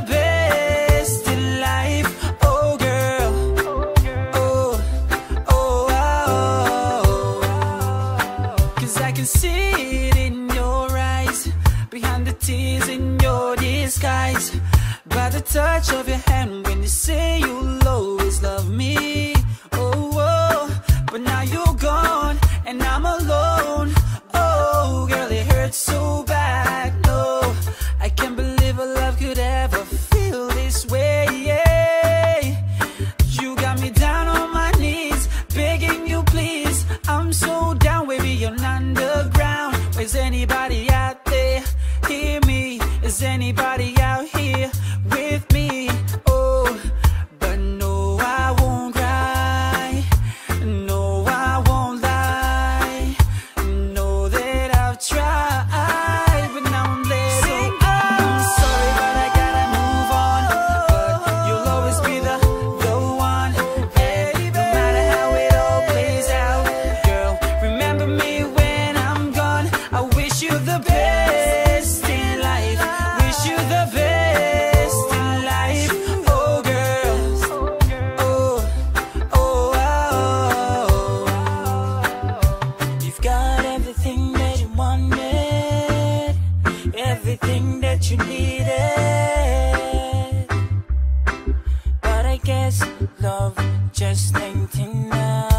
best in life. Oh girl, oh, oh, oh. 'Cause I can see it in your eyes, behind the tears in your disguise, by the touch of your hand when you say you'll always love me. Oh, oh, but now you're gone and I'm alone. Oh, girl, it hurts so bad. No, I can't believe a love could ever feel this way. Yeah. You got me down on my knees, begging you please. I'm so down, we're beyond underground. Is anybody out there? Hear me? Is anybody out here with me? Oh, but no, I won't cry. No, I won't lie. Know that I've tried, but now I'm letting go. I'm sorry, but I gotta move on. But you'll always be the one. And no matter how it all plays out, girl, remember me when I'm gone. I wish you the best in life. Wish you the best in life. Oh girl, oh, oh, oh. You've got everything that you wanted, everything that you needed, but I guess love just ain't enough.